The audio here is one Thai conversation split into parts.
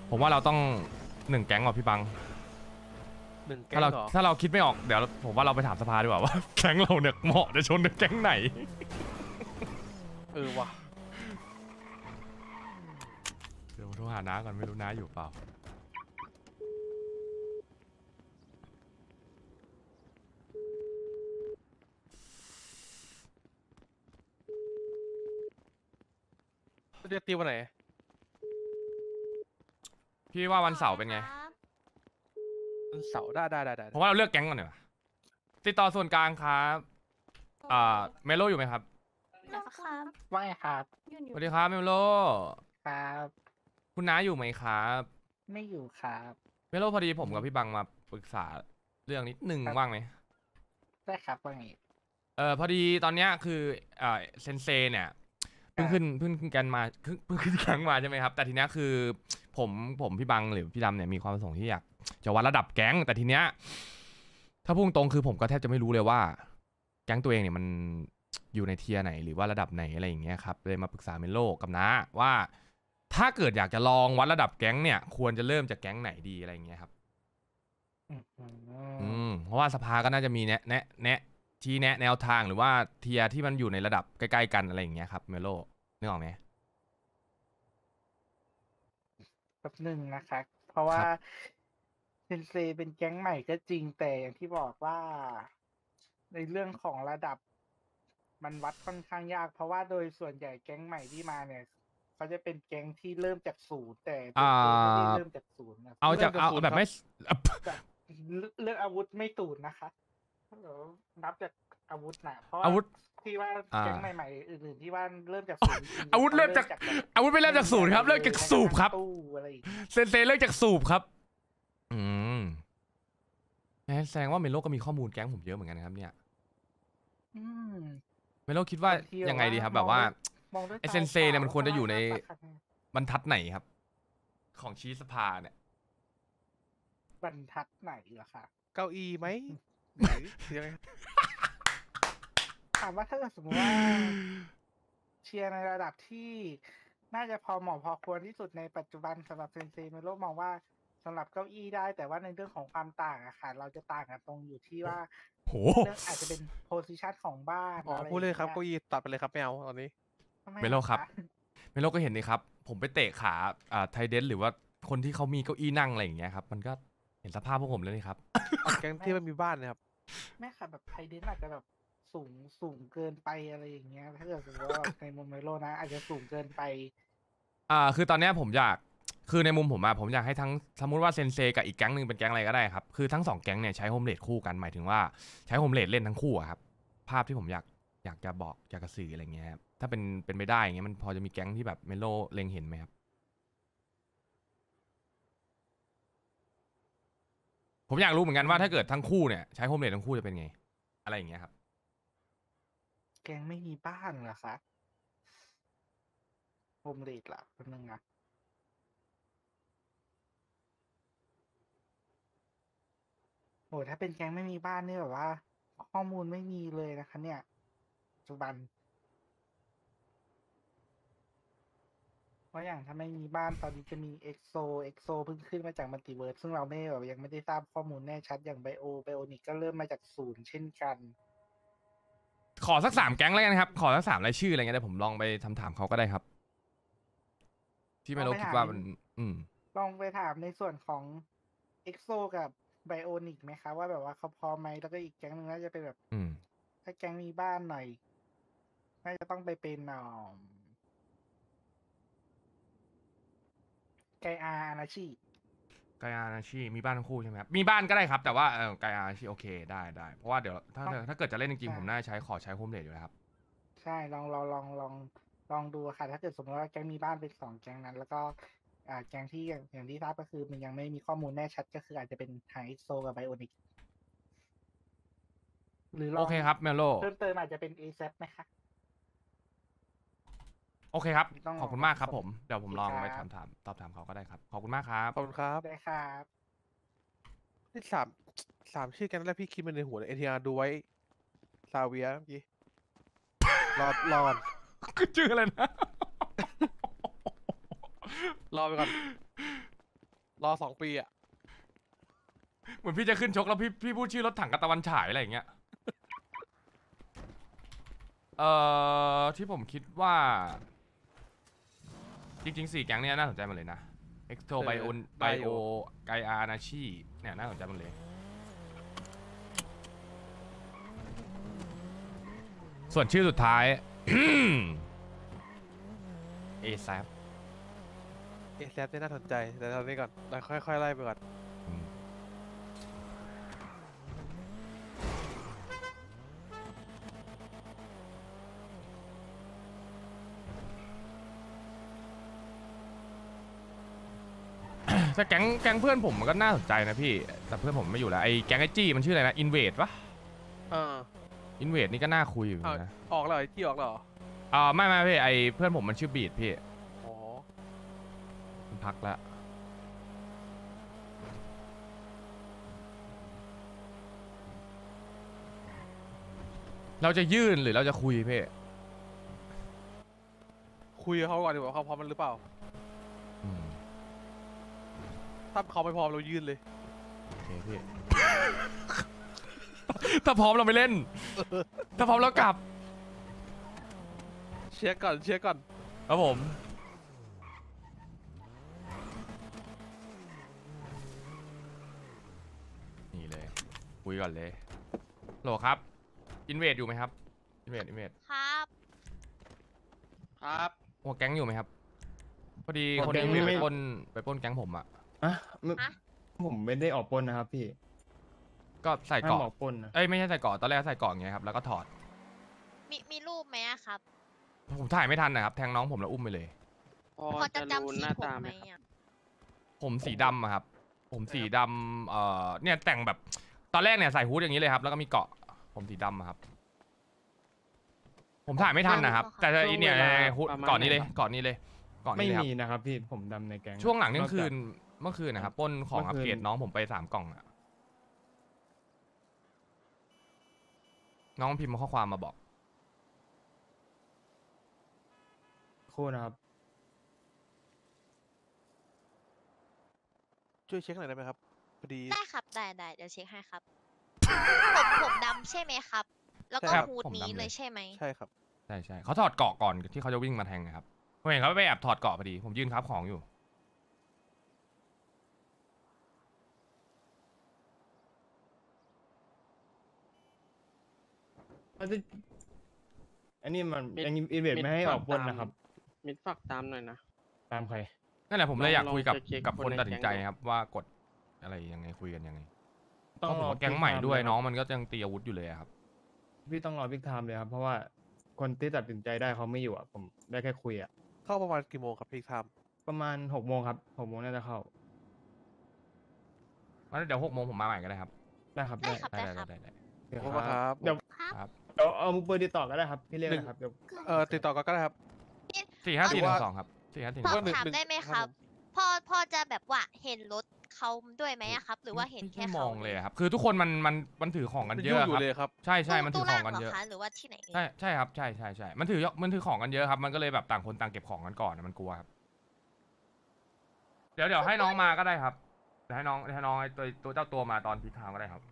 ผมว่าเราต้อง1แก๊งว่ะพี่บัง 1 แก๊ถ้าง เราเหรอถ้าเราคิดไม่ออกเดี๋ยวผมว่าเราไปถามสภาดีกว่าว่า แก๊งเราเนี่ยเหมาะจะชนกับแก๊งไหนว่ะเดี๋ยวผมโทรหาน้าก่อนไม่รู้น้าอยู่เปล่าเรียกตีวันไหนพี่ว่าวันเสาร์เป็นไงวันเสาร์ได้ผมว่าเราเลือกแก๊งก่อนดีกว่าติดต่อส่วนกลางครับเมโลอยู่ไหมครับนะครับว่าไงครับสวัสดีครับเมโลครับคุณน้าอยู่ไหมครับไม่อยู่ครับเมโลพอดีผมกับพี่บังมาปรึกษาเรื่องนิดนึงครับว่างไหมได้ครับว่าไงพอดีตอนเนี้ยคือเซนเซเนี่ยเพิ่งขึ้นกันมาเพิ่งขึ้นแก๊งมาใช่ไหมครับแต่ทีเนี้ยคือผมพี่บังหรือพี่ดำเนี่ยมีความประสงค์ที่อยากจะวัดระดับแก๊งแต่ทีเนี้ยถ้าพุ่งตรงคือผมก็แทบจะไม่รู้เลยว่าแก๊งตัวเองเนี่ยมันอยู่ในเทียร์ไหนหรือว่าระดับไหนอะไรอย่างเงี้ยครับเลยมาปรึกษาเมโลกับน้าว่าถ้าเกิดอยากจะลองวัดระดับแก๊งเนี่ยควรจะเริ่มจากแก๊งไหนดีอะไรอย่างเงี้ยครับ เพราะว่าสภาก็น่าจะมีแนะชี้แนะแนวทางหรือว่าเทียร์ที่มันอยู่ในระดับใกล้ๆกันอะไรอย่างเงี้ยครับเมโลนึกออกไหมแป๊บหนึ่งนะคะเพราะว่าครับเซนเซเป็นแก๊งใหม่ก็จริงแต่อย่างที่บอกว่า ในเรื่องของระดับ มันวัดค่อนข้างยาก เพราะว่าโดยส่วนใหญ่แก๊งใหม่ที่มาเนี่ยเขาจะเป็นแก๊งที่เริ่มจากศูนย์แต่เซนเซไม่ได้เริ่มจากศูนย์นะเอาจากเอาแบบไม่แบบเรื่องอาวุธไม่ศูนย์นะคะเดี๋ยวนับจากอาวุธนะเพราะอาวุธที่ว่าอ่าแก๊งใหม่ๆอื่นๆที่ว่าเริ่มจากศูนย์จริงๆอาวุธเริ่มจากแบบอาวุธไม่เริ่มจากศูนย์ครับเริ่มจากสูบครับตู้อะไรอย่างเงี้ยเซนเซเริ่มจากสูบครับงั้นแสดงว่าเมโลก็มีข้อมูลแก๊งผมเยอะเหมือนกันนะครับเนี่ยอืมเมโลคิดว่าบางทียังไงดีครับมแบองบว่ามองด้วยไอตาเซนเซเนี่ยมันควรจะอยู่ในเปล่าก็ว่าบรรทัดไหนครับ ของชี้สภาเนี่ยบรรทัดไหนเหรอคะเก้าอี้ไหมหรือยังไงถามว่าถ้าเกิดสมมติว่า เชียร์ในระดับที่น่าจะพอเหมาะพอควรที่สุดในปัจจุบันสำหรับเซนเซเมโลมองว่าสำหรับเก้าอี้ได้ แต่ว่าในเรื่องของความต่างอะค่ะ เราจะต่างกันตรงอยู่ที่ว่าโหเรื่องอาจจะเป็นโพซิชันของบ้านอ๋ออะไรพูดเลยครับอางเก้าอี้ตัดไปเลยครับไม่เอาตอนนี้ทำไเมโลครับอะะเมโลก็เห็นนี่ครับ ผมไปเตะขาไทเดนหรือว่าคนที่เขามีเก้าอี้นั่งอะไรอย่างเงี้ยครับ มันก็เห็นสภาพพวกผมแล้วนี่ครับเอาแก๊งที่ไม่มีบ้านนะครับแม่ค่ะแบบไทเดนอาจจะแบบสูงเกินไปอะไรอย่างเงี้ย ถ้าเกิดสมมติว่าในมุมเมโลนะ อาจจะสูงเกินไปคือตอนเนี้ยผมอยากคือในมุมผมอะผมอยากให้ทั้งสมมติว่าเซนเซกับอีกแก๊งหนึ่งเป็นแก๊งอะไรก็ได้ครับคือทั้ง2แก๊งเนี่ยใช้โฮมเลดคู่กันหมายถึงว่าใช้โฮมเลดเล่นทั้งคู่อะครับภาพที่ผมอยากจะบอกอยากจะสื่ออะไรเงี้ยครับถ้าเป็นไปได้อย่างเงี้ยมันพอจะมีแก๊งที่แบบเมโลเล็งเห็นไหมครับผมอยากรู้เหมือนกันว่าถ้าเกิดทั้งคู่เนี่ยใช้โฮมเลดทั้งคู่จะเป็นไงอะไรอย่างเงี้ยครับแกงไม่มีบ้านเหรอคะโฮมเลดล่ะแป๊บนึงนะโอ้ถ้าเป็นแกงไม่มีบ้านนี่แบบว่า ข้อมูลไม่มีเลยนะคะ เนี่ยปัจจุบัน เพราะอย่างถ้าไม่มีบ้านตอนนี้จะมีเอ็กโซเพิ่งขึ้นมาจากมัลติเวิร์สซึ่งเราไม่แบบยังไม่ได้ทราบข้อมูลแน่ชัดอย่างไบโอนิกก็เริ่มมาจากศูนย์เช่นกันขอสัก3แก๊งแล้วกันครับขอสัก3รายชื่ออะไรเงี้ยเดี๋ยวผมลองไปถามเขาก็ได้ครับ ที่เมโลคิดว่ามันลองไปถามในส่วนของเอ็กโซกับไบโอนิกไหมคะว่าแบบว่าเขาพร้อมไหมแล้วก็อีกแก๊งนึงน่าจะเป็นแบบ ถ้าแก๊งมีบ้านหน่อยน่าจะต้องไปเป็นไกอาอานาชิไกอานาชิมีบ้านทั้งคู่ใช่ไหมครับมีบ้านก็ได้ครับแต่ว่าไกอานาชิโอเคได้เพราะว่าเดี๋ยวถ้าเกิดจะเล่นจริงๆผมน่าจะขอใช้โฮมเลดอยู่แล้วครับใช่ลองดูค่ะ ถ้าเกิดสมมติว่าแก๊งมีบ้านเป็น2แก๊งนั้น แล้วก็แก๊งที่อย่างที่ทราบก็คือมันยังไม่มีข้อมูลแน่ชัดก็คืออาจจะเป็นทางเอ็กโซกับไบโอนิกหรือลองโอเคครับเมโลเพิ่มเติมอาจจะเป็นเอซไหมคะโอเคครับต้องขอบคุณมากครับผมเดี๋ยวผมลองไปครับตอบถามเขาก็ได้ครับขอบคุณมากครับขอบคุณครับได้ครับที่สามชื่อแก๊งแรกพี่คิดมาในหัวเลย NTR ดูไว้ซาเวียเมื่อกี้รอก่อนก็ชื่ออะไรนะรอไปก่อนรอ2 ปีอ่ะเหมือนพี่จะขึ้นชกแล้วพี่พูดชื่อรถถังกับตะวันฉายอะไรอย่างเงี้ย ที่ผมคิดว่า จริงๆ4 แก๊งเนี่ยน่าสนใจหมดเลยนะ เอ็กโทไบโอไบโอไกอานาชีเนี่ยน่าสนใจหมดเลย ส่วนชื่อสุดท้าย เอแซเอแซเนี่ยน่าสนใจแต่ตอนนี้ก่อนเราค่อยๆไล่ไปก่อนแต่แก๊งเพื่อนผมมันก็น่าสนใจนะพี่ แต่เพื่อนผมไม่อยู่แล้วไอ้แก๊งไอจี้มันชื่ออะไรนะอินเวดปะอ่าอินเวดนี่ก็น่าคุยอยู่เอานะออกแล้วเหรอไอ้ที่ออกแล้วเหรอไม่พี่ไอ้เพื่อนผมมันชื่อบีดพี่อ๋อมันพักแล้วเราจะยื่นหรือเราจะคุยพี่คุยกับเขาก่อนดีกว่าเขาพร้อมมันหรือเปล่าอืมถ้าเขาไม่พร้อมเรายื่นเลยโอเคพี่ ถ้าพร้อมเราไม่เล่น ถ้าพร้อมเรากลับเช็คก่อนเช็คก่อนครับผม นี่เลย คุยก่อนเลยโหลครับ อินเวดอยู่ไหมครับ อินเวดครับครับหัวแก๊งอยู่ไหมครับ พอดีหัวคนแก๊งนี้ไม่ไปปล้นแก๊งผมอะอ่ะไม่ผมไม่ได้ออกปล้นนะครับพี่ก็ใส่ห้ามเกาะออกปล้นนะเอ้ยไม่ใช่ใส่เกาะตอนแรกใส่เกาะอย่างเงี้ยครับ แล้วก็ถอดมีรูปไหมอะครับผมถ่ายไม่ทันนะครับ แทงน้องผมแล้วอุ้มไปเลยพอจะจำสีผมไหมอะผมสีดำอะครับ ผมสีดำเนี่ยแต่งแบบ ตอนแรกเนี่ยใส่ฮู้ดอย่างนี้เลยครับ แล้วก็มีเกาะ ผมสีดำอะครับ ผมถ่ายไม่ทันนะครับ แต่อีเนี่ยฮู้ดเกาะนี้เลยเกาะนี้เลยเกาะไม่นี้เลยครับมีนะครับพี่ผมดำในแก๊งช่วงหลังเที่ยนอกงคืจากน เมื่อคืนนะครับปล้นของอัปเมื่อคืนเกรดน้องผมไป3 กล่องอะน้องพิมพ์ข้อความมาบอกคู่นะครับช่วยเช็คหน่อยได้ไหมครับพอดีได้ครับ ได้เดี๋ยวเช็คให้ครับ ผมดำใช่ไหมครับ แล้วก็ใช่ครับฮูดผมดำนี้เลยเลยใช่ไหมใช่ครับใช่เขาถอดเกาะก่อนที่เขาจะวิ่งมาแทงนะครับผมเห็นเขาไปแอบถอดเกาะพอดี ผมยื่นครับของอยู่อันนี้มันมิดอันนี้อีเวนต์ไม่ให้ออกปล้นมิดฝากตามนะครับมิดฝากตามหน่อยนะตามใครนั่นแหละผมเลยอยากคุยกับลองเช็คกับคคน นในตัดสินใจแก๊งครับว่ากดอะไรยังไงคุยกันยังไงเพต้องราะผมรอว่าแก๊งใหม่ด้วยพี่น้องมันก็ยังตีอาวุธอยู่เลยอะครับพี่ต้องรอพิกไทม์เลยครับ เพราะว่าคนที่ตัดสินใจได้เขาไม่อยู่อ่ะ ผมได้แค่คุยอ่ะเข้าประมาณกี่โมงครับพี่ทามประมาณ6 โมงครับ6 โมงน่าจะเข้างั้นเดี๋ยว6 โมงผมมาใหม่ก็ได้ครับได้ครับได้ครับได้ครับได้เดี๋ยวขอบคุณครับเดี๋ยวครับเดี๋ยวเอามือปืนติดต่อก็ได้ครับพี่เรียกนะครับเดี๋ยวติดต่อกันก็ได้ครับ 45412ครับพอว่าหนึ่งถามได้ไหมหนึ่งครับครับพอจะแบบว่าเห็นรถเขาด้วยไหมอะครับ หรือว่าเห็นแค่ไม่มเขาองเลยอะครับ คือทุกคนมันถือของกันมันเยยุ่งอะอยู่ครับเลยครับใช่มันถือของกันตู้เยอะล่างหรคะหรือว่าที่ไหนเอ่ยใช่ครับใช่มันถือของกันเยอะครับ มันก็เลยแบบต่างคนต่างเก็บของกันก่อนมันกลัวครับ เดี๋ยวให้น้องมาก็ได้ครับเดี๋ยวให้น้องไอ้ตัวเจ้าตัวมาตอนพีทางก็ได้ครับ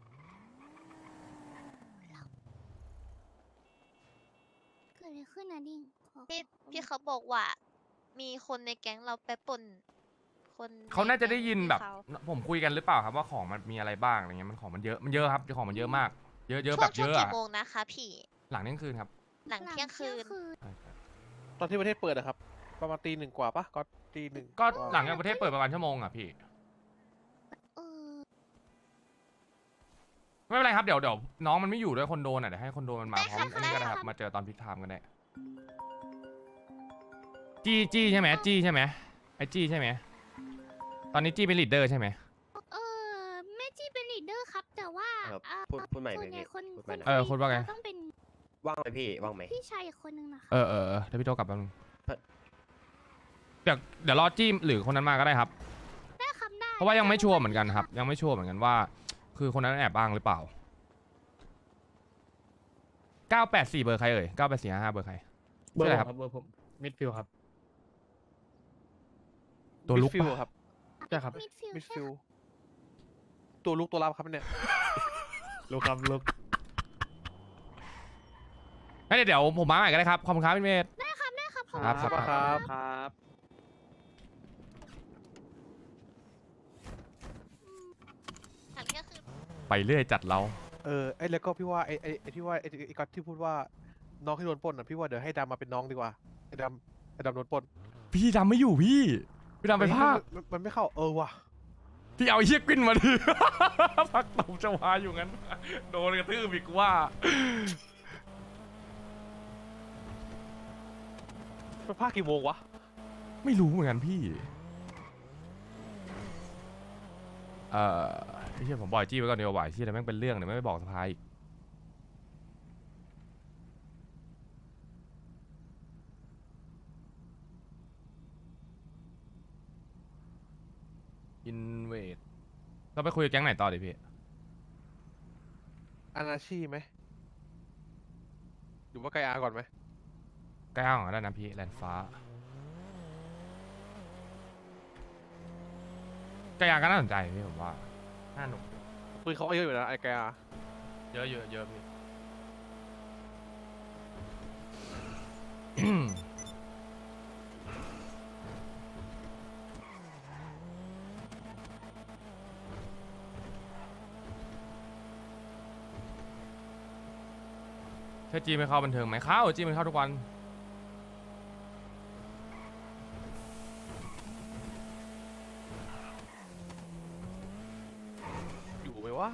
เกิดอะไรขึ้นนะดิ่งขอพี่เขาบอกว่า มีคนในแก๊งเราไปปล้นคนใเขาน่าจะได้ยินก๊งแบบพี่เขาผมคุยกันหรือเปล่าครับว่าของมันมีอะไรบ้างอะไรเงี้ยมันของมันเยอะครับของมันเยอะมาก เยอะช่วแบงบช่เยวงอะกี่อะโมงนะคะพี่หลังเที่ยงคืนครับหลังเที่ยงคืนใช่ตอนที่ประเทศเปิดอะครับ ประมาณตี 1กว่าปะก็ตี 1 ก็หลังจากประเทศเปิดประมาณชั่วโมงอ่ะพี่เออไม่เป็นไรครับเดี๋ยวน้องมันไม่อยู่ด้วยคนโดนอ่ะเดี๋ยวให้คนโดนมันมาได้พร้อครัมบอันนี้ก็ได้ครับได้ครับมาเจอตอนพิกไทม์กันได้จี้ใช่ไหมจี้ใช่ไหมไอ้จี้ใช่ไหมตอนนี้จี้เป็นลีดเดอร์ใช่ไหมเออแม่จี้เป็นลีดเดอร์ครับ แต่ว่าครับอ่าพูดใหม่ส่วนหน่ใหอยญ่พี่คนพูดใหม่หน่อยคนว่าไงต้องเป็นว่างไหมพี่ว่างไหมพี่ชายอีกคนนึงนะคะเดี๋ยวพี่โตกลับแป๊บนึงเดี๋ยวรอจี้หรือคนนั้นมาก็ได้ครับได้ครับได้เพราะว่ายังไม่ชัวร์เหมือนกันครับ ยังไม่ชัวร์เหมือนกันว่า คือคนนั้นแอบบ้างหรือเปล่า984เบอร์ใครเอ่ย98455เบอร์ใครเบอร์ชื่ออะไรผมครับครับเบอร์ผมมิดฟิลครับตัวลุกฟิลปะครับใช่ครับมิดฟิลมิดใช่ฟิลค่ะตัวลุกตัวรับครับเนี่ยลูกครับลูกงั้นเดี๋ยวผมมาใหม่ก็ได้ครับขอบคุณครับพี่เมธได้ครับได้ครับผมครับครับครับครับถามก็คือไปเรื่อยจัดเราไอ้แล้วก็พี่ว่าไอ้ที่ว่าไอ้ก๊อตที่พูดว่าน้องที่โดนปล้นอ่ะพี่ว่าเดี๋ยวให้ดำมาเป็นน้องดีกว่าไอ้ดำโดนปล้นพี่ดำไม่อยู่พี่ดำไปภาคมันไม่เข้าว่ะพี่เอาไอ้เฮียกวินมาดิ พักตบจะวาอยู่งั้น โดนกระทืบอีกว่ามันภาคกี่โมงวะไม่รู้เหมือนกันพี่ไอ้เฮียผมบอกไอ้จี้ไว้ก่อนเดี๋ยวไหวที่แต่แม่งเป็นเรื่องเดี๋ยวไม่บอกสภาอีกอินเวดเราไปคุยกับแก๊งไหนต่อดิพี่อานาชีไหมหรือว่าไกอาก่อนไหมใกล้อ่างแล้วนะพี่แลนฟ้าใกล้อ่างก็น่าสนใจพี่ผมว่าน่าหนุกปืนเขาก็เยอะอยู่นะไอ้ไกอาเยอะเยอะพี่ ใช่จีไม่เข้าบันเทิงไหมเข้าจีมันเข้าทุกวันอยู่ไหมวะ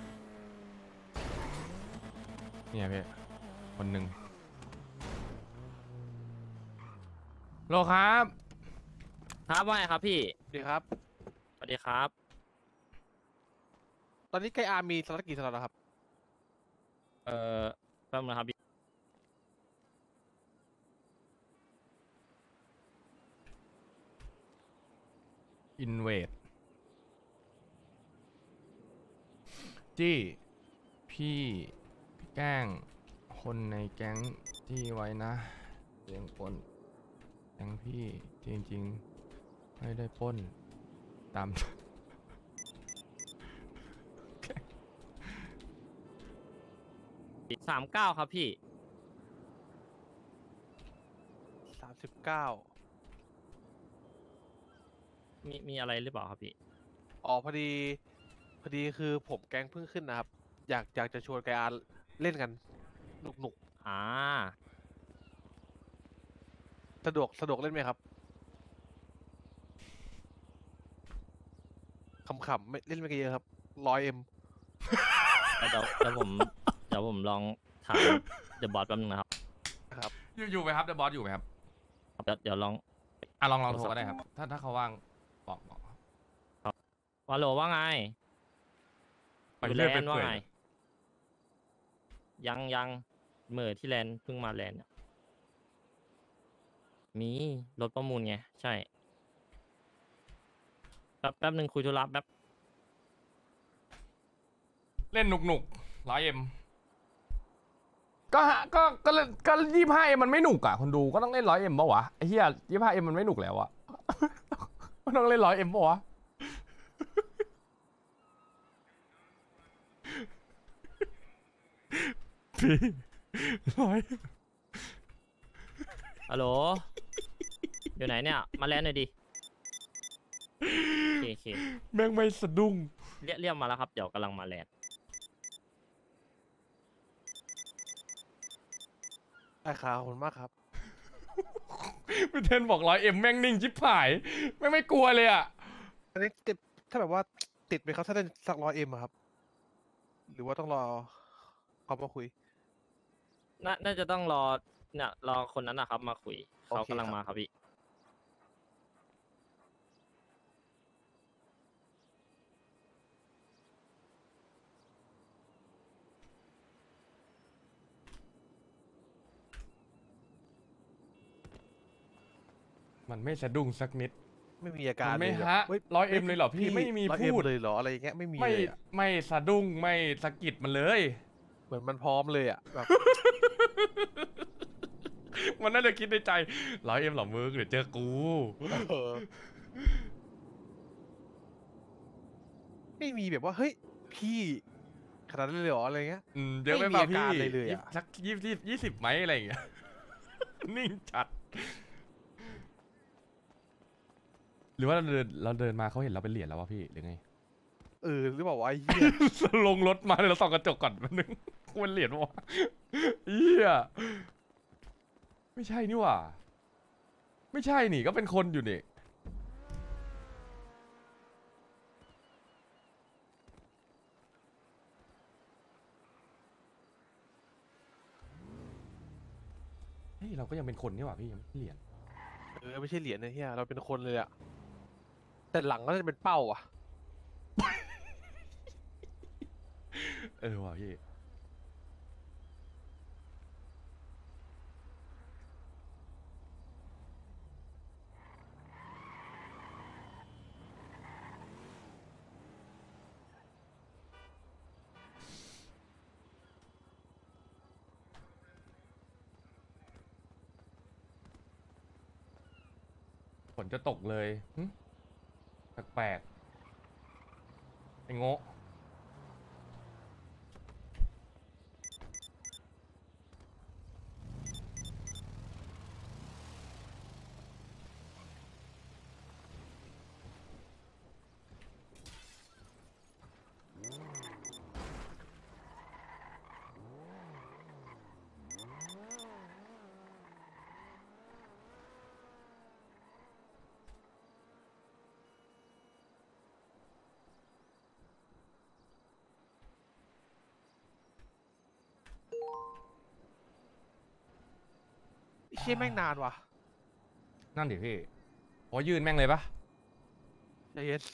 เนี่ยพี่คนหนึ่งโลครับครับว่าไงครับพี่ดีครับสวัสดีครับตอนนี้ไกอามีสล็อตกี่สล็อตแล้วครับแป๊บนึงนะครับพี่อินเวดจี้พี่แกล้งคนในแก๊งที่ไว้นะเสียงปล้นแก๊งพี่จริงๆไม่ได้ปล้นตาม 39 ครับพี่ 39 มีอะไรหรือเปล่าครับพี่อ๋อพอดีคือผมแก๊งเพิ่งขึ้นนะครับ อยากจะชวนไกอาเล่นกันหนุกอ่าๆสะดวกเล่นไหมครับขำๆไม่เล่นไม่กี่เยอะครับ100M เดี๋ยวผมลองถามเดอะบอสแป๊บนึงนะครับนะครับอยู่ไหมครับเดอะบอสอยู่ไหมครับเดี๋ยวลองลองโทรก็ได้ครับ ถ้าเขาว่างบอกวาโลว่าไงไปอยู่เรื่แลอยไปนด์ว่าเปื่อยไง ยังเหมื่อที่แลนด์เพิ่งมาแลนด์เนี่ยมีรถประมูลไง ใช่ แป๊บนึงคุยธุระแป๊บเล่นหนุก100M ก็25M มันไม่หนุกอ่ะคนดูก็ต้องเล่น 100M ป่าวะไอ้เหี้ย25M มันไม่หนุกแล้วอ่ะ มันต้องเล่น 100M ป่าวะ พี่100 ฮัลโหล อยู่ไหนเนี่ย มาแลนด์หน่อยดิ โอเคแม่งไม่สะดุ้งเรียกมาแล้วครับ เดี๋ยวกำลังมาแลนด์ได้ครับขอบคุณมากครับพี่เทนบอก 100M แม่งนิ่งชิบหายแม่งไม่กลัวเลยอ่ะอันนี้ติดถ้าแบบว่าติดไหมครับถ้าเล่นสัก100Mอะครับ หรือว่าต้องรอเขามาคุยน่าจะต้องรอ เนี่ย รอคนนั้นนะครับ มาคุย เขาโอเคกำลังครับมาครับพี่มันไม่สะดุ้งสักนิดไม่มีอาการมันไม่เลยฮะแบบ 100M เลยเหรอพี่ไม่มี 100M พูดเลยเหรออะไรอย่างเงี้ยไม่มีไม่เลยอะไม่สะดุ้งไม่สะกิดมันเลยเหมือนมันพร้อมเลยอ่ะแบบมันน่าจะคิดในใจ100Mเหรอมึงเดี๋ยวเจอกูเออไม่มีแบบว่าเฮ้ยพี่ขนาดนั้นเลยเหรออะไรเงี้ยเยอะไปไม่มีเปล่าอาพี่การเลยอะสัก20ไหมอะไรอย่างเงี้ย นิ่งจัด หรือว่าเราเดินมาเขาเห็นเราเป็นเหรียญแล้ววะพี่หรือไงหรือเปล่าวะไอ้เหี้ยลงรถมาเลยเราส่องกระจกก่อนแป๊บนึงควรเหรียญวะเฮียไม่ใช่นี่หว่าไม่ใช่นี่ก็เป็นคนอยู่นี่เฮ้ยเราก็ยังเป็นคนนี่หว่าพี่ยังไม่ใช่เหรียญไม่ใช่เหรียญนะเฮียเราเป็นคนเลยอะแต่หลังก็จะเป็นเป้าอ่ะว่ะพี่ฝนจะตกเลยหึแปลกๆไอ้โง่ไอ้เชี่ยแม่งนานว่ะนั่นดิพี่พอยืนแม่งเลยปะใจเย็น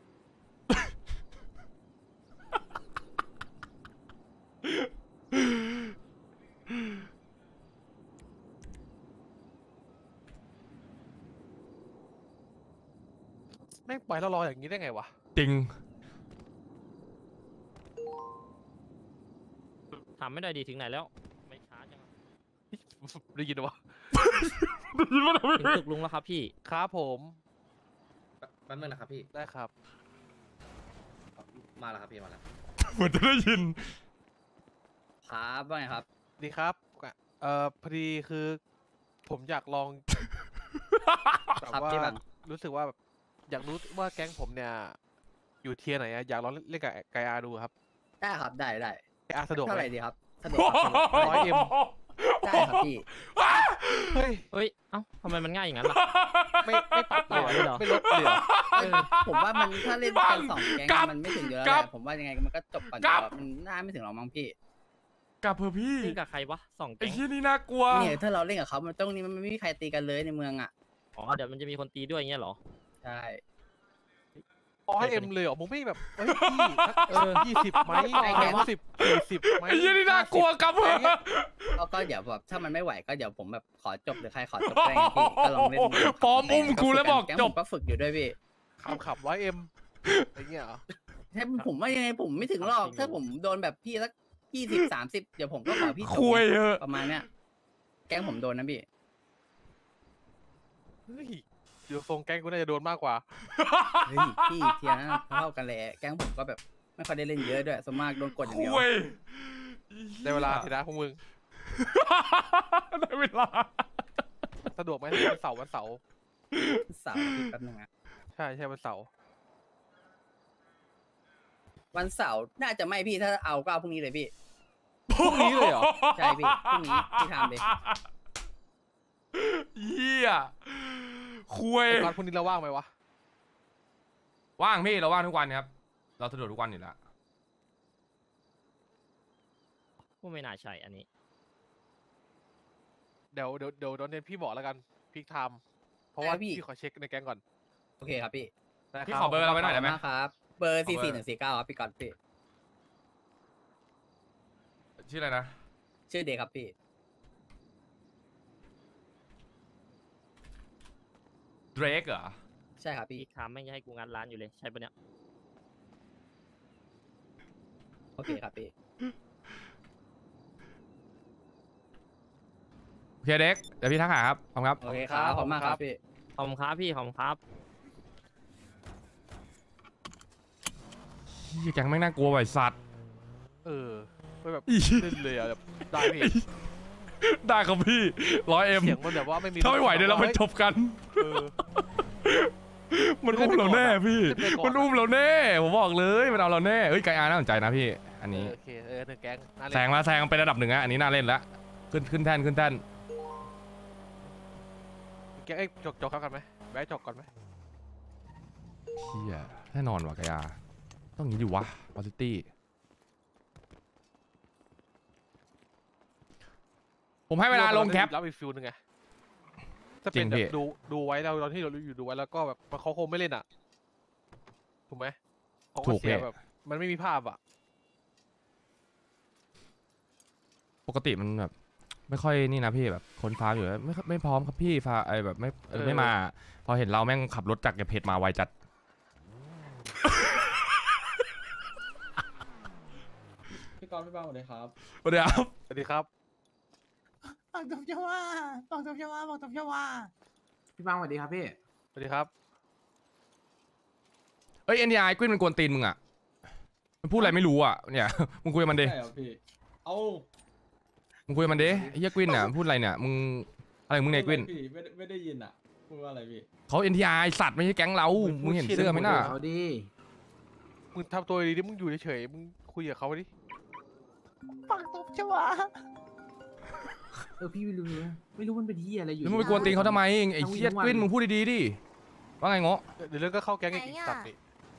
แม่งปล่อยเรารออย่างนี้ได้ไงวะจริงถามไม่ได้ดีถึงไหนแล้ว ไม่ช้าจังอะได้ยินวะถึงตึกลุงแล้วครับพี่ครับผมแป๊บนึงนะครับพี่ได้ครับมาแล้วครับพี่ มาแล้วเหมือนจะได้ยินครับว่าไงครับดีครับพอดีคือ ผมอยากลอง แบบครับว่าพี่บังรู้สึกว่าแบบอยากรู้ว่าแก๊งผมเนี่ย อยู่เทียร์ไหนอะอยากลองเล่นกับไกอาดูครับได้ครับ ได้ไกอาสะดวกเท่าไหไหมร่ดีครับ สะดวกครับสะดวก 100M ได้ครับพี่เฮ้ยเฮ้ย เอ้าทำไมมันง่ายอย่างนั้นล่ะไม่ปรับเลยไม่เหรอไม่ลดเลยเหรอผมว่ามันถ้าเล่นบักังนสองแก๊งกลับมันไม่ถึงเยอะกลัแหบละผมว่ายังไงมันก็จบก่อนกลับเดี๋ยวมันน่าไม่ถึงหรอกมั้งพี่กลับเพอะพี่เล่นกับใครวะสองไอ้แก๊งที่นี่น่ากลัวเนี่ยถ้าเราเล่นกับเขามันต้องนี่มันไม่มีใครตีกันเลยในเมืองอ่ะอ๋อ เดี๋ยวมันจะมีคนตีด้วยอย่างเงี้ยเหรอใช่ 100M เลยเหรอมึงไม่แบบเฮ้ยพี่20ไหมไอ้แก๊ง 30 40ไหมไอ้ที่นี่น่ากลัวกลับเพอะก็เดี๋ยวแบบถ้ามันไม่ไหวก็เดี๋ยวผมแบบขอจบหรือใครขอจบได้ไงพี่ก็ลองเล่นดูปอมอุ้มกูแล้วบอกแก๊งจผบมก็ฝึกอยู่ด้วยพี่ขับ 100M อะไรเงี้ยเหรอถ้าผมว่ายังไงผมไม่ถึงหรอก ถ้าผมโดนแบบพี่สัก20-30 เดี๋ยวผมก็ขอพี่จบคุยเถอะประมาณเนี้ย แก๊งผมโดนนะพี่เฮ้ยเดี๋ยวทรงแก๊งกูน่าจะโดนมากกว่าเฮ้ยพี่เทียร์นั้นเท่ากันแหละแก๊งผมก็แบบไม่ค่อยได้เล่นเยอะด้วยส่วนมากโดนกดอย่างเดียวคุยได้เวลาทีนะพวกมึงได้เวลาสะดวกไหมวันเสาร์เสาร์พี่แป๊บนึงนะใช่วันเสาร์วันเสาร์น่าจะไม่พี่ถ้าเอาก็เอาพรุ่งนี้เลยพี่พรุ่งนี้เลยเหรอใช่พี่พรุ่งนี้พี่ทำเลยเหี้ยคุยไอ้วันพรุ่งนี้เราว่างไหมวะว่างพี่เราว่างทุกวันครับ เราสะดวกทุกวันอยู่แล้วก็ไม่น่าใช่อันนี้เดี๋ยวเน้นพี่บอกแล้วกันพีคไทม์เพราะว่าได้พี่พี่ขอเช็คในแก๊งก่อนโอเคครับพี่นะพี่คขอเบอร์เราไว้หน่อยได้ไหมขบคุณากครับ เบอร์ขอเบอร์ 44-149ครับพี่ก่อนพี่ชื่ออะไรนะชื่อเดย์ครับพี่เดรกเหรอใช่ครับพี่อีกถามไม่งจะให้กูงานร้านอยู่เลย ใช่ปะเนี่ยโอเคครับพี่โอเคเด็กเดี๋ยวพี่ทักหาครับขอบคุณครับโอเคครับขอบคุณมากครับพี่ขอบคุณครับพี่ ขอบคุณครับเหี้ยแก๊งแม่งน่ากลัวไอ้สัตว์ไม่แบบอีเล่นเลยอ่ะแบบได้พี่ได้ครับพี่100M เสียงมันแบบว่าไม่มีถ้าไม่ไหวเดี๋ยวเราไปจบกันเออมันอุ้มเราแน่พี่ขึ้นไปก่อนมันอุ้มเราแน่ผมบอกเลยมันเอาเราแน่เฮ้ยไกอาน่าสนใจนะพี่อันนี้โอเคหนึ่งแก๊งน่าเล่นแซงมาแซงเป็นระดับหนึ่งอะอันนี้น่าเล่นละขึ้นแท่นขึ้นแท่นแก๊งจกกันไหมแบะจกก่อนไหมเฮียแน่นอนว่ะไกอาต้องอย่างนี้ดิวะวอซิตี้ผมให้เวลาลงแคปรับอีกฟิลนึงไงถ้าเป็นจริงพี่แบบดูไว้เราตอนที่เราอยู่ดูไว้แล้วก็แบบเขาคงไม่เล่นอ่ะถูกไหมเขาก็เสียแบบมันไม่มีภาพอ่ะปกติมันแบบไม่ค่อยนี่นะพี่แบบคนฟาร์มอยู่ไม่พร้อมครับพี่ฟาไอแบบไม่มา พอเห็นเราแม่งขับรถจากเพจมาไวจัดพี่กรณ์พี่บ้างสวัสดีครับสวัสดีครับสวัสดีครับบอกตบชวาบอกตบชวาบอกตบชวาพี่บังสวัสดีครับพี่สวัสดีครับเอ้ย NDI กวินมันกวนตีนมึงอ่ะมันพูดอะไรไม่รู้อ่ะเนี่ยมึงคุยกับมันดิใช่เหรอพี่ เอามึงคุยกับมันดิไอ้เฮียกวินเนี่ยมันพูดอะไรเนี่ยมึงอะไรของมึงเนี่ยกวินพี่ไม่ได้ยินอ่ะ พูดว่าอะไรพี่เขา NTI สัตว์ไม่ใช่แก๊งเรา มึงเห็นเสื้อไหมน่ะเขาดีมึงทำตัวดีดิมึงอยู่เฉยๆมึงคุยกับเขาดิบอกตบชวาพี่ไม่รู้มันเป็นที่อะไรอยู่แล้วมึงไปกวนตีนเขาทำไมไอ้เฮียกวินมึงพูดดีๆดิว่าไงเงาะเดี๋ยวเรื่องก็เข้าแก๊งอีกสัตว์นี่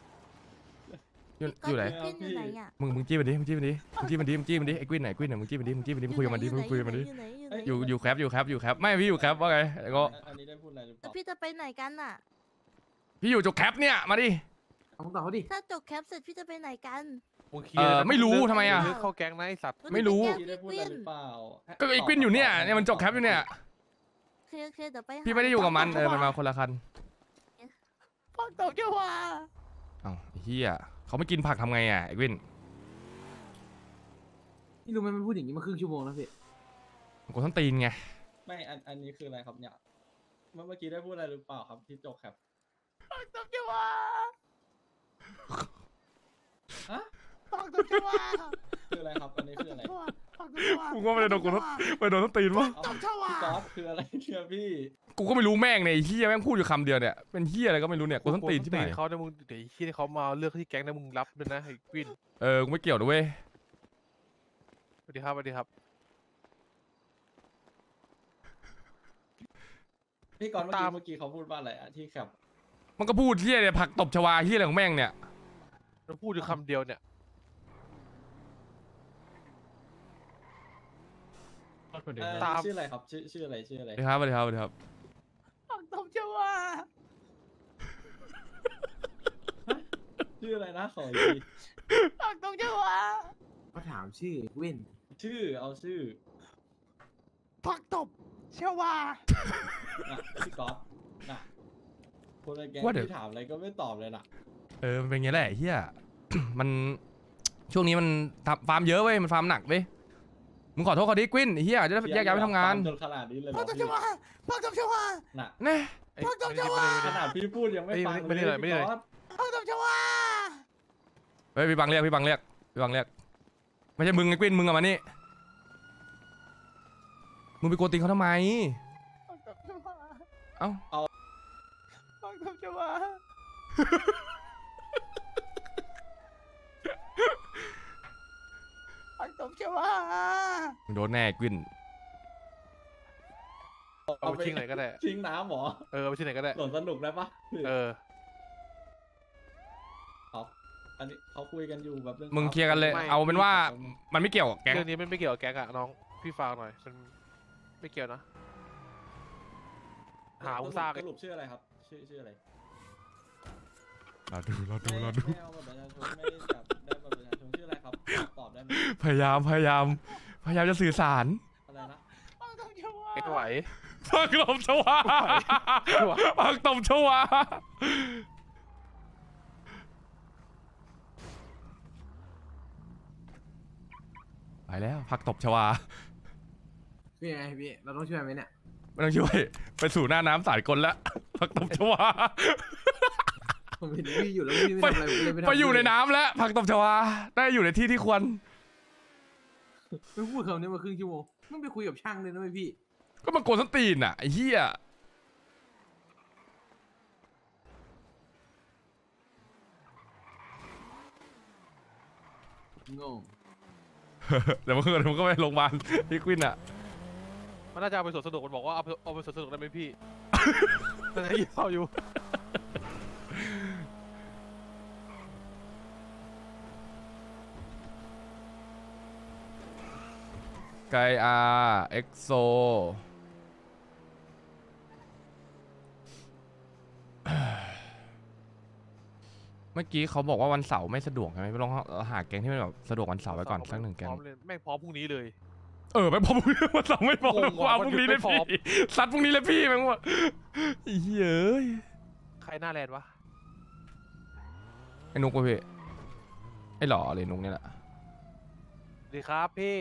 อยู่ไหนกวินอยู่ไหนอ่ะมึงจี้มันดิมึงจี้มันดิไอ้กวินไหนกวินไหนมึงจี้มันดิมึงคุยกับมันดิมึงคุยกับมันดิอยู่ไหนอยู่แคปไม่พี่อยู่แคปว่าไงไอ้เงาะอันนี้ได้พูดอะไรหรือเปแล้วล่าพี่จะไปไหนกันอ่ะพี่อยู่จกแคปเนี่ยมาดิเอาต่อเขาดิถ้าจบแคปเสร็จพี่จะไปไหนกันมึงเคลียร์เลยนะไม่รู้ทำไมอะเรื่องเข้าแก๊งนะไอสัตว์ไม่รู้พี่ได้พูดอะไรหรือเปล่าก็ไอ้กวินอยู่เนี่ยมันจกแคปอยู่เนี่ยเคลียร์เดี๋ยวไปหาพี่ไม่ได้อยู่กับมันมันมาคนละคันบอกตบชวาเอ้าไอ้เฮียเขาไม่กินผักทำไงอ่ะไอ้กวินนี่รู้ไหมมันพูดอย่างนี้มาครึ่งชั่วโมงแล้วพี่มันกดต้นตีนไงไม่อันนี้คืออะไรครับเนี่ย เมื่อกี้ได้พูดอะไรหรือเปล่าครับที่จกครับบอกตบชวาฮะบอกตบชวาคืออะไรครับ อันนี้คืออะไรบอกตบชวากูก็ไม่ได้โดนกดไปโดนต้นตีนวะตบชวาพี่กอล์ฟคืออะไรเนี่ยพี่กูก็ไม่รู้แม่งเนี่ยไอ้เฮียแม่งพูดอยู่คำเดียวเนี่ยเป็นเฮียอะไรก็ไม่รู้เนี่ยกดต้นตีนที่ไหนเขาเนี่ยมึงเดี๋ยวที่เขามาเลือกที่แก๊งนะมึงรับด้วยนะไอ้กวินกูไม่เกี่ยวนะเว้ยสวัสดีครับสวัสดีครับพี่กอล์ฟเมื่อกี้เขาพูดว่าอะไรอะที่แคปมันก็พูดเฮียเนี่ยผักตบชวาเฮียอะไรของแม่งเนี่ยเราพูดอยู่คำเดียวเนี่ย ตามชื่ออะไรครับ ชื่ออะไรสวัสดีครับบอกตบชวาชื่ออะไรนะขออีกทีบอกตบชวาก็ถามชื่อเว้นเอาชื่อบอกตบชวาน่ะพี่กอล์ฟน่ะคนในแก๊งที่ถามอะไรก็ไม่ตอบเลยน่ะมันเป็นไงแหละเฮีย มันช่วงนี้มันฟาร์มเยอะเว้ยมันฟาร์มหนักเว้ยมึงขอโทษเขาดิกวินไอ้เฮียจะได้แยกย้ายไปทำงานจนขนาดนี้เลยเหรบอกอตบพี่ชวาบอกตบชวาน่ะแน่ไอ้บอกตบไม่ได้ชวาขนาดพี่พูดยังไม่ฟังไม่ได้เลยไม่ได้เลยพี่กอล์ฟบอกตบชวาเฮ้ยพี่บังเรียกไม่ใช่มึงไอ้กวินมึงอะมานี่มึงไปกวนตีนเขาทำไมบอกตบชวาเอ้าบอกตบชวาบอกตบชวามึงโดนแน่กวินเอาไปทิ้งไหนก็ได้ทิ้งน้ำเหรอเอาไปทิ้งไหนก็ได้สวนสนุกได้ปะ ครับอันนี้เขาคุยกันอยู่แบบเรื่องมึงเคลียร์กันเลยไม่เอาเป็นว่ามันไม่เกี่ยวกับแก๊งเรื่องนี้ไม่เกี่ยวกับแก๊งอะน้องพี่ฟังหน่อยมันไม่เกี่ยวนะ หาอุตสาหสรุปชื่ออะไรครับ ชื่ออะไรเราดูไม่เอาบัตรประชาชนไม่ได้แบบได้บัตรประชาชนชื่ออะไรครับตอบได้ไหมพยายามจะสื่อสารอะไรนะบอกตบชวาไม่ไหวพักตบชวาไม่ไหวพักตบชวาไปแล้วพักตบชวาพี่ไงพี่เราต้องช่วยไหมเนี่ยไม่ต้องช่วยไปสู่หน้าน้ำสายกลแล้วพักตบชวาผมเห็นพี่อยู่แล้วพี่ไม่ทำอะไรผมก็เลยไม่ทำไปอยู่ในด้วยน้ำแล้วผักตบชวาได้อยู่ในที่ที่ควรไม่พูดคำนี้มาครึ่งชั่วโมงไม่ไปคุยกับช่างเลยนะเว้ยพี่ก็มันโกนสนตีนอ่ะไอ้เหี้ยงงเดี๋ยวมันก็ไปโรงพยาบาลพี่ควินอ่ะมันน่าจะเอาไปสวนสนุกมันบอกว่าเอาไปสวนสนุกได้ไหมพี่ มันให้ยาวอยู่ไกอาเอ็กโซเมื่อกี้เขาบอกว่าวันเสาร์ไม่สะดวกใช่ไหมลองหาแก๊งที่มันแบบสะดวกวันเสาร์ไว้ก่อนสักหนึ่งแก๊งพร้อมเลยแม่งพร้อมพรุ่งนี้เลยไม่พร้อมพรุ่งนี้วันเสาร์ไม่พร้อมงงว่ะเอาวันพรุ่งนี้เลยหยุดไม่พร้พี่อมซัดพรุ่งนี้เลยพี่แม่งว่าเฮ้ยใครหน้าแลนด์วะไอ้นุกวะพี่ไอ้หล่อเลยนุกเนี่ยแหละดีครับพี่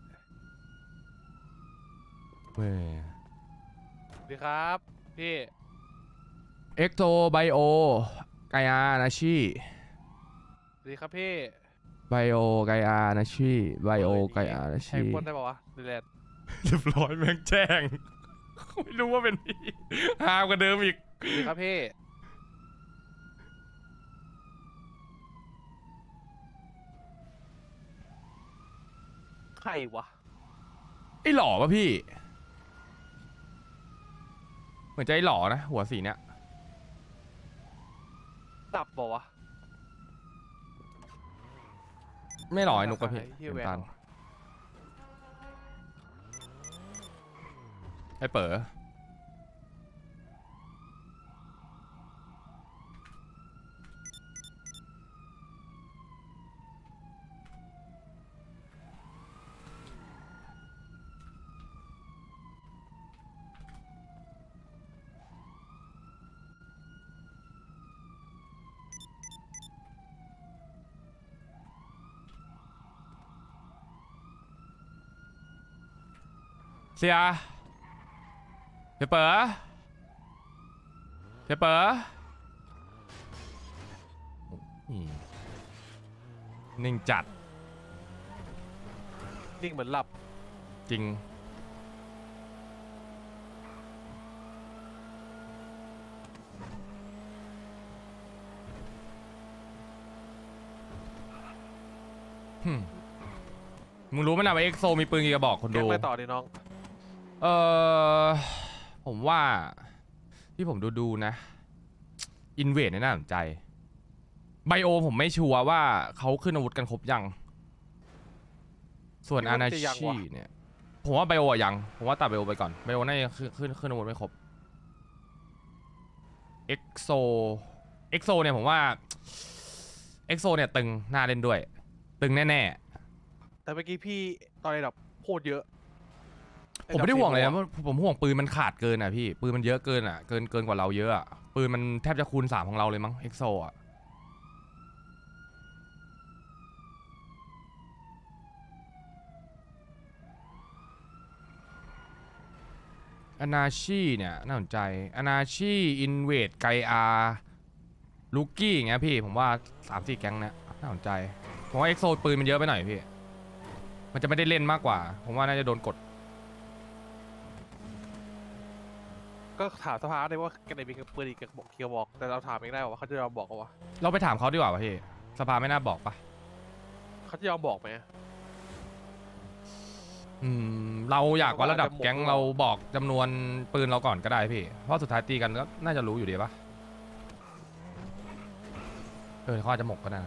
เว้ยดีครับพี่เอ็กโซไบโอไกอานาชิดีครับพี่ไบโอไกอานาชิไบโอไกอานาใช้ชิปล้นได้ป่าวะดีแลนด์เรียบร้อยแม่งแจ้ง ไม่รู้ว่าเป็นพี่ฮาวกว่าเดิมอีกดีครับพี่ใครวะไอ้หล่อป่ะพี่ เหมือนจะไอ้หล่อนะ หัวสีเนี้ยดับป่าวะไม่หล่อไอ้นุกป่ะพี่เหี้ยแหวนน้ำตาลเหรอไอ้เป๋อเสียเป๋อเป๋อนิ่งจัดนิ่งเหมือนหลับจริง มึงรู้ไหมนะว่าเอ็กโซมีปืนกี่กระบอกคนแกล้ดูงไปต่อดิน้องเออผมว่าที่ผมดูนะอินเวดเนี่ยน่าสนใจไบโอผมไม่ชัวร์ว่าเขาขึ้นอาวุธกันครบยัง ส่วนพี่อาว่านาจะยังชีวะเนี่ย ผมว่าไบโออะยัง ผมว่าตัดไบโอไปก่อนไบโอน่าจะขึ้นอาวุธไม่ครบเอ็กโซเนี่ยผมว่าเอ็กโซเนี่ยตึงน่าเล่นด้วย ตึงแน่ๆแต่เมื่อกี้พี่ตอนระดับโคตรเยอะผมไม่ได้ห่วงเลยนะระดับผมห่วงปืนมันขาดเกินอ่ะพี่ปืนมันเยอะเกินอ่ะเกินกว่าเราเยอะอ่ะปืนมันแทบจะคูณ3ของเราเลยมั้งเอ็กโซอ่ะอนาชีเนี่ยน่าสนใจอนาชีอินเวดไกอาลูกี้อย่างเงี้ยพี่ผมว่า 3-4 แก๊งเนี่ยน่าสนใจผมว่าเอ็กโซปืนมันเยอะไปหน่อยพี่มันจะไม่ได้เล่นมากกว่าผมว่าน่าจะโดนกดก็ถามสภาได้ว่าแกไหนมีปืนอีกกระบอกเคียวบอกแต่เราถามเองได้ว่าเขาจะยอมบอกวะเราไปถามเขาดีกว่าวะพี่สภาไม่น่าบอกปะเขาจะยอมบอกไหมเราอยากวัดระดับเขาอาจจะหมดแก๊งหรือเปเราล่าบอกจำนวนปืนเราก่อนก็ได้พี่เพราะสุดท้ายตีกันก็น่าจะรู้อยู่ดีปะเขาอาจจะหมกก็ได้นะ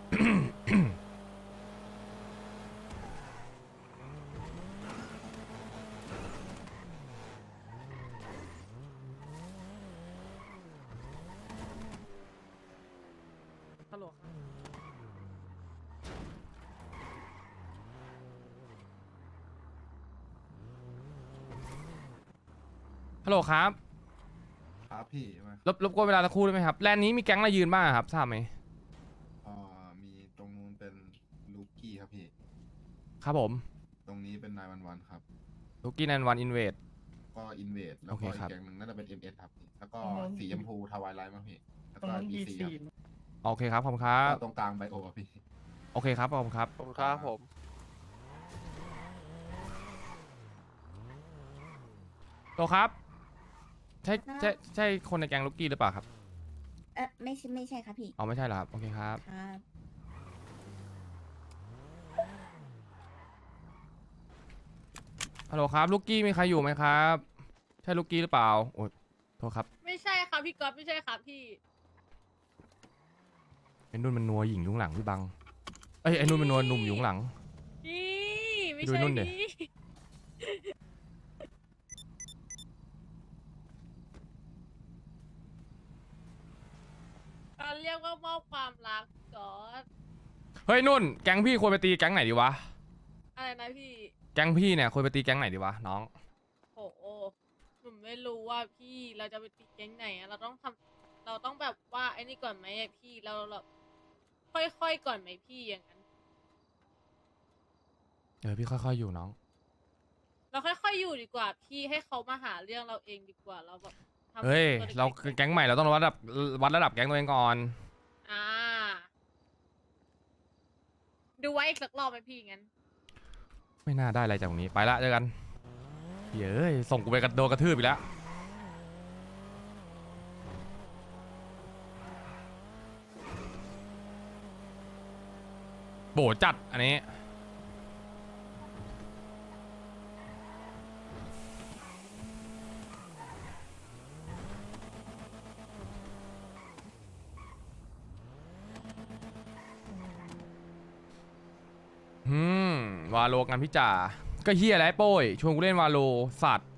ฮัลโหลครับครับพี่มารบกวนเวลาสักครู่ได้ไหมครับแลนด์นี้มีแก๊งอะไรยืนบ้างครับทราบไหมมีตรงนู้นเป็นลูกี้ครับพี่ครับผมตรงนี้เป็น911ครับลูกี้แนนวันอินเวดก็อินเวดแล้วโอเคก็อีครักบแก๊งหนึ่งน่าจะเป็น MS ครับพี่แล้วก็อือฮึสีชมพูทาวายไลท์มั้งพี่แล้วตรงก็นั้น BC E4 โอเคครับขอบคุณครับตรงกลางไบโออะพี่โอเคครับขอบคุณครับขอบคุณครับผมโตครับใช่คนในแก๊งลูกกี้หรือเปล่าครับไม่ใช่ครับพี่อ๋อไม่ใช่เหรอครับโอเคครับครับฮัลโหลครับลูกกี้มีใครอยู่ไหมครับใช่ลูกกี้หรือเปล่าโอ้ยโทษครับไม่ใช่ครับพี่ก๊อฟไม่ใช่ครับพี่ไอ้นุ่นมันนัวหญิงยุงหลังพี่บังเอ้ยไอ้นุ่นมันนัวหนุ่มยุงหลังพี่ไม่ดูใช่นู่นดิพี่เขาเรียกว่ามอบความรักก๊อฟเฮ้ยนุ่นแก๊งพี่ควรไปตีแก๊งไหนดีวะอะไรนะพี่แก๊งพี่เนี่ยควรไปตีแก๊งไหนดีวะน้องโหหนูไม่รู้ว่าพี่เราจะไปติดแก๊งไหนอะเราต้องแบบว่าไอ้นี่ก่อนไหมอะพี่เราค่อยๆก่อนไหมพี่อย่างนั้นพี่ค่อยๆอยู่น้องเราค่อยๆอยู่ดีกว่าพี่ให้เขามาหาเรื่องเราเองดีกว่าเราแบบทำเฮ้ยตัวล็กๆเราคือแก๊งใหม่เราต้องวัดระดับแก๊งตัวเองก่อนอ่าดูไว้อีกสักรอบไหมพี่งั้นไม่น่าได้อะไรจากตรงนี้ไปละเจอกันเย้ยส่งกูไปโดนกระทืบอีกแล้วโบจัดอันนี้วาโลกันพี่จ่าก็เฮียอะไรโป้ยชวนกูเล่นวาโลสัตว์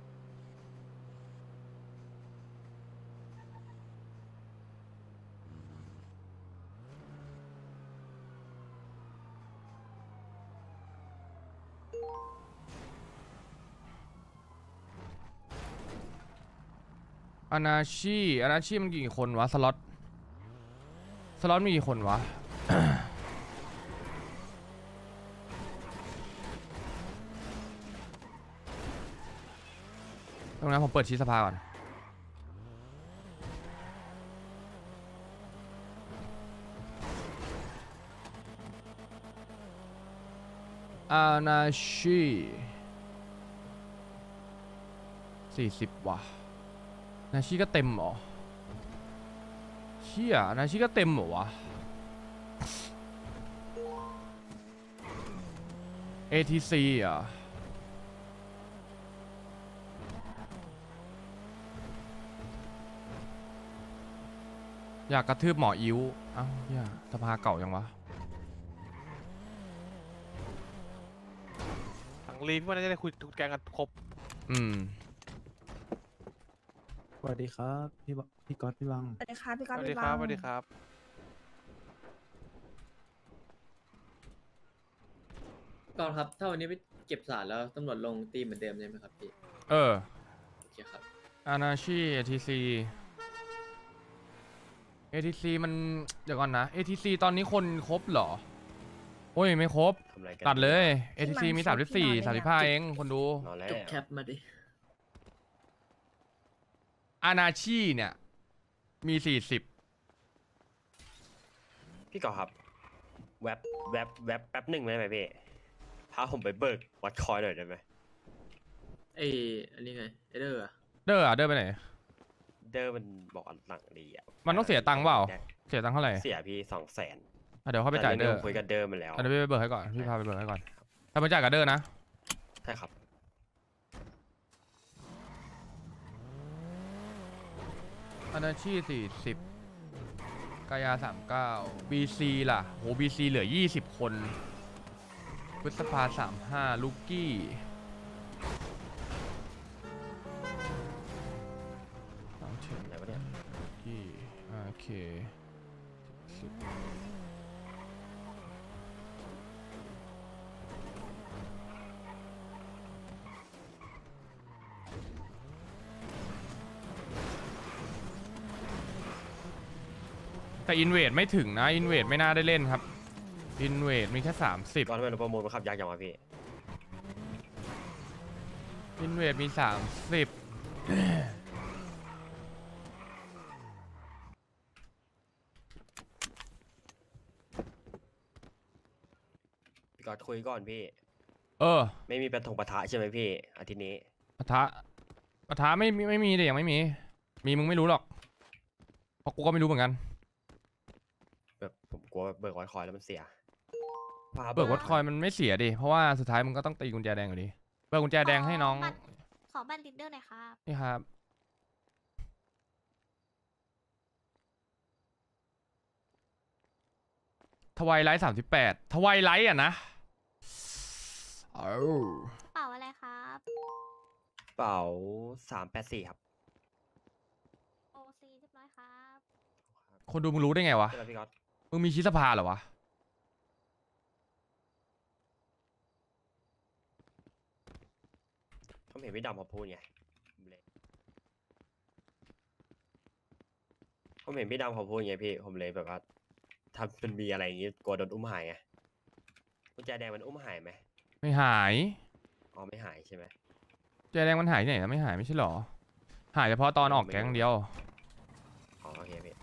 อนาชีมันกี่คนวะสล็อตมีกี่คนวะ ตรงนั้นผมเปิดชีสภาก่อนอานาชี40ว่ะนาชีก็เต็มเหรอเชี่ยนาชีก็เต็มเหรอวะ ATC อ่ะอยากกระทืบหมออิ้วเอ้าเฮียสภาเก่ายังวะหลังรีพี่ว่าน่าจะได้คุยทุกแกงกันครบสวัสดีครับพี่ก๊อตพี่บังสวัสดีครับพี่ก๊อฟสวัสดีพี่ครับบังสวัสดีครับก่อนครับ ถ้าวันนี้ไปเก็บสารแล้วตำรวจลงตีเหมือนเดิมใช่ไหมครับพี่โอเคครับอานาชี ATC มันเดี๋ยวก่อนนะ ATC ตอนนี้คนครบเหรอโอ้ยไม่ครบตัดเลย ATC มี34-35เองคนดูจบแคปมาดิอานาชีเนี่ยมี40 พี่ก่อครับแว็บแป๊บหนึ่งได้ไหมพี่พาผมไปเบิกวัดคอยหน่อยได้ไหมอันนี้ไงเดอร์เดอร์ไปไหนเดอร์มันบอกอันหลังดีอ่ะมันต้องเสียตังค์เปล่าเสียตังค์เท่าไหร่เสียพี่200,000 เดี๋ยวเข้าไปจ่ายเดอร์คุยกับเดอร์มาแล้วเดี๋ยวพี่ไปเบิกให้ก่อนพี่พาไปเบิกให้ก่อนถ้าไปจ่ายกับเดอร์นะใช่ครับอานาชี40กายา39 BC ล่ะโห BC เหลือ20คนพฤษภา35ลูกกี้ไหนวะเนี่ยกี้โอเคแต่อินเวดไม่ถึงนะอินเวดไม่น่าได้เล่นครับอินเวดมีแค่30 ก่อนทำไมเราประมูลมาขับยากจังวะพี่อินเวดมี30 ก่อนคุยก่อนพี่เออไม่มีปะทะใช่ไหมพี่อาทิตย์นี้ปะทะไม่มีเดี๋ยวยังไม่มีมึงไม่รู้หรอกเพราะกูก็ไม่รู้เหมือนกันแบบผมกลัวเบิกวัดคอยแล้วมันเสียเบิกวัดคอยมันไม่เสียดิเพราะว่าสุดท้ายมึงก็ต้องตีกุญแจแดงอยู่ดีเบิกกุญแจแดงให้น้องขอบัตรลีดเดอร์หน่อยครับนี่ครับทวายไลท์38ทวายไลท์อ่ะนะเอาเป่าอะไรครับเป๋า384ครับโอซีเรียบร้อยครับคนดูมึงรู้ได้ไงวะใช่ไหมพี่ก๊อตมึงมีชิสภาเหรอวะผมเห็นพี่ดำเขาพูดไงผมเห็นพี่ดำเขาพูดไงพี่ผมเลยแบบว่าถ้ามันมีอะไรอย่างงี้กลัวโดนอุ้มหายไงกุญแจแดงมันอุ้มหายไหมไม่หายอ๋อไม่หายใช่ไหมกุญแจแดงมันหายที่ไหนนะไม่หายไม่ใช่หรอหายเฉพาะตอนออกแก๊งเดียวอ๋อโอเคพี่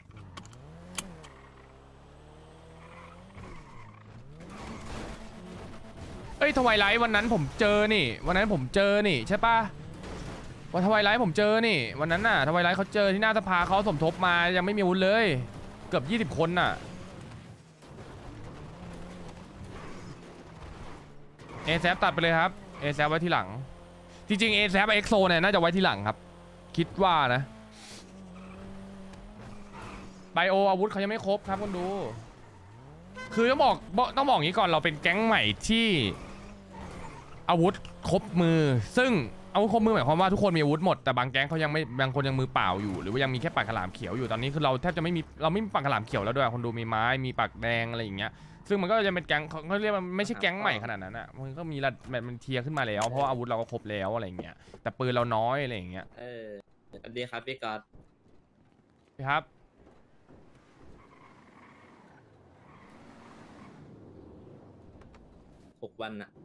เอ้ยทวายไลท์วันนั้นผมเจอนี่วันนั้นผมเจอนี่ใช่ปะวันทวายไลท์ผมเจอนี่วันนั้นน่ะทวายไลท์เขาเจอที่หน้าสภาเขาสมทบมายังไม่มีอาวุธเลยเกือบ20 คนน่ะเอแซตัดไปเลยครับเอแซไว้ที่หลังจริงๆเอแซเอ็กโซเนี่ยน่าจะไว้ที่หลังครับคิดว่านะไบโออาวุธเขายังไม่ครบครับคุณดูคือต้องบอกอย่างนี้ก่อนเราเป็นแก๊งใหม่ที่อาวุธครบมือซึ่งอาวุธครบมือหมายความว่าทุกคนมีอาวุธหมดแต่บางแก๊งเขายังไม่บางคนยังมือเปล่าอยู่หรือว่ายังมีแค่ปากฉลามเขียวอยู่ตอนนี้คือเราแทบจะไม่มีปากฉลามเขียวแล้วด้วยคนดูมีไม้มีปากแดงอะไรอย่างเงี้ยซึ่งมันก็จะเป็นแก๊งเขาเรียกว่าไม่ใช่แก๊งใหม่ขนาดนั้นอ่ะมันก็มีระดับมันเทียร์ขึ้นมาแล้วเพราะว่าอาวุธเราก็ครบแล้วอะไรอย่างเงี้ยแต่ปืนเราน้อยอะไรอย่างเงี้ยสวัสดีครับพี่ก๊อตครับ 6 วันอะ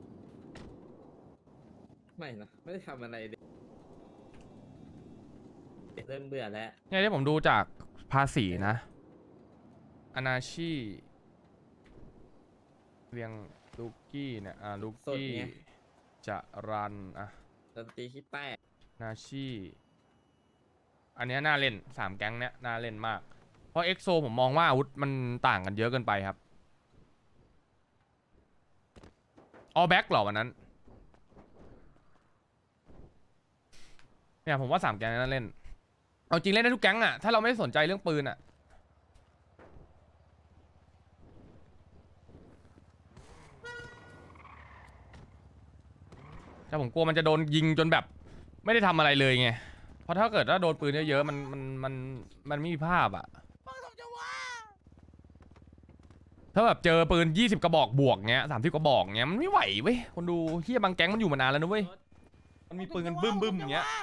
ไม่นะไม่ได้ทำอะไรเลยเริ่มเบื่อแล้วเนี่ยที่ผมดูจากภาษีนะอนาชีเรียงลูกี้เนี่ยลูกี้จะรันดนตรีที่แป้นาชีอันเนี้ยน่าเล่น3 แก๊งเนี้ยน่าเล่นมากเพราะเอ็กโซผมมองว่าอาวุธมันต่างกันเยอะเกินไปครับออแบ็กหรอวันนั้นเนี่ยผมว่า3 แก๊งน่าเล่นเอาจริงเล่นได้ทุกแก๊งอะถ้าเราไม่สนใจเรื่องปืนอะแต่ผมกลัวมันจะโดนยิงจนแบบไม่ได้ทำอะไรเลยไงเพราะถ้าเกิดว่าโดนปืนเยอะๆมันไม่มีภาพอะถ้าแบบเจอปืน20 กระบอกบวกเงี้ย30 กระบอกเงี้ยมันไม่ไหวเว้ยคนดูเฮียบางแก๊งมันอยู่มานานแล้วนะเว้ยมันมีปืนกันบึ้มอย่างเงี้ย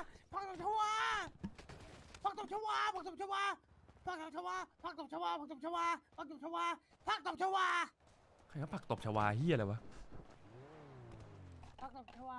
พักตบชวาพักตบชวาพักตบชวาพักตบชวาพักตบชวาพักตบชวาพักตบชวาใครเขาผักตบชวาเฮียอะไรวะพักตบชวา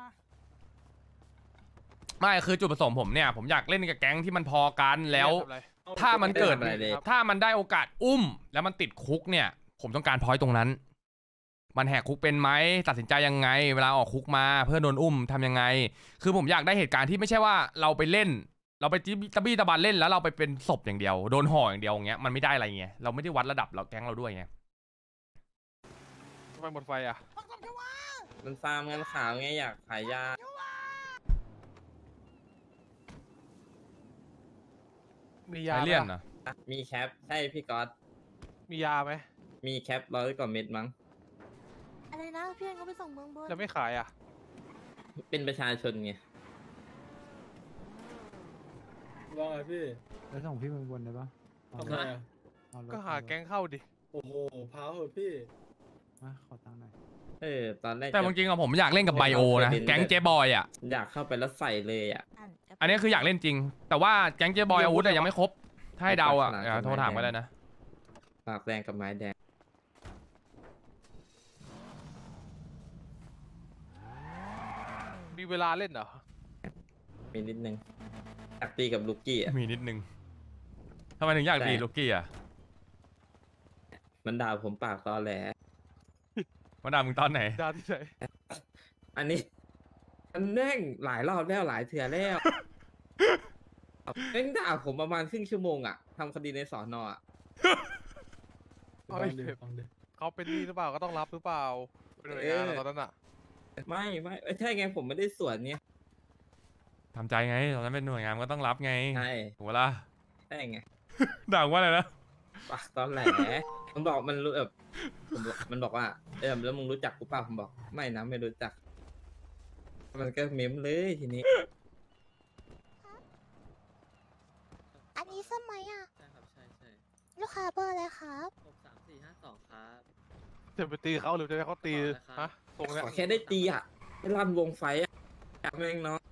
ไม่คือจุดประสงค์ผมเนี่ยผมอยากเล่นกับแก๊งที่มันพอกันแล้ว ถ้ามันเกิดถ้ามันได้โอกาสอุ้มแล้วมันติดคุกเนี่ยผมต้องการพอยต์ตรงนั้นมันแหกคุกเป็นไหมตัดสินใจยังไงเวลาออกคุกมาเพื่อโดนอุ้มทำยังไงคือผมอยากได้เหตุการณ์ที่ไม่ใช่ว่าเราไปเล่นเราไปตะบี้ตะบันเล่นแล้วเราไปเป็นศพอย่างเดียวโดนห่ออย่างเดียวอย่างเงี้ยมันไม่ได้อะไรเงี้ยเราไม่ได้วัดระดับเราแก๊งเราด้วยไงทำไมหมดไฟอ่ะมันฟาร์มงานขาวไงอยากขายยามียาไอเลี่ยนเหรอมีแคปใช่พี่ก๊อตมียาไหมมีแคป100 กว่าเม็ดมั้งอะไรนะเพื่อนเขาไปส่งเมืองบนจะไม่ขายอ่ะเป็นประชาชนไงว่าไงพี่แล้วส่งพี่เมืองบนได้ปะทำไมอะก็หาแก๊งเข้าดิโอ้โหพาเหอะพี่มาขอตังค์หน่อยตอนแรกแต่จริงๆอะผมอยากเล่นกับไบโอนะแก๊งเจบอยอ่ะอยากเข้าไปแล้วใส่เลยอ่ะอันนี้คืออยากเล่นจริง แต่ว่าแก๊งเจบอยอาวุธอะยังไม่ครบถ้าให้เดาอ่ะโทรถามไปแล้วนะปากแดงกับไม้แดงมีเวลาเล่นเหรอมีนิดนึงอยากตีกับลูกกี้อ่ะมีนิดนึงทำไมถึงอยากดีลูกกี้อ่ะมันด่าผมปากตอแหลมาด่ามึงตอนไหนด่าที่ไหนอันนี้มันแม่งหลายรอบแล้วหลายเถื่อแล้วแม่งด่าผมประมาณครึ่งชั่วโมงอะทำคดีในสอนอะเอาไอ้เฟรมเขาเป็นนี่หรือเปล่าก็ต้องรับหรือเปล่าเป็นหน่วยงานเหรอตอนนั้นอ่ะไม่ใช่ไงผมไม่ได้สวนเนี่ยทำใจไงตอนนั้นเป็นหน่วยงานก็ต้องรับไงใช่ถูกปะล่ะใช่ไงด่าว่าอะไรนะปากตอนแหลมันบอกมันรู้มันบอกว่าแล้วมึงรู้จักกูเปล่าผมบอกไม่นะไม่รู้จัก มันก็เม้มเลยทีนี้อันนี้สมัยอ่ะใช่ครับใช่ลูกค้าเบอร์อะไรครับ 63452ครับจะไปตีเขาหรือจะให้เขาตีฮะตรงเนี้ยขอแค่ได้ตีอ่ะได้ลั่นวงไฟอ่ะแม่งเนาะ